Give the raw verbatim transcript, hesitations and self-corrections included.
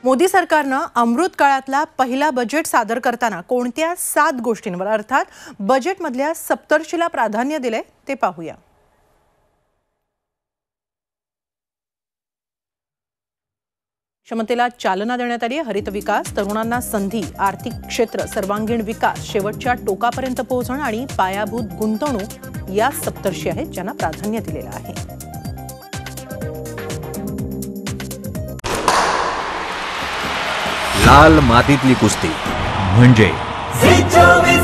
मोदी सरकारनं अमृत काळातला पहिला बजेट सादर करताना कोणत्या सात गोष्टींवर अर्थात बजेटमधल्या सप्तर्षीला प्राधान्य दिले ते पाहूया। क्षमतेला चालना देण्यात आली, हरित विकास, तरुणांना संधी, आर्थिक क्षेत्र सर्वांगीण विकास, शेवटच्या टोकापर्यंत पोहोचणं आणि पायाभूत गुंतवणूक या सप्तर्षी आहेत ज्यांना प्राधान्य दिलेलं आहे। लाल मातीतली कुस्ती म्हणजे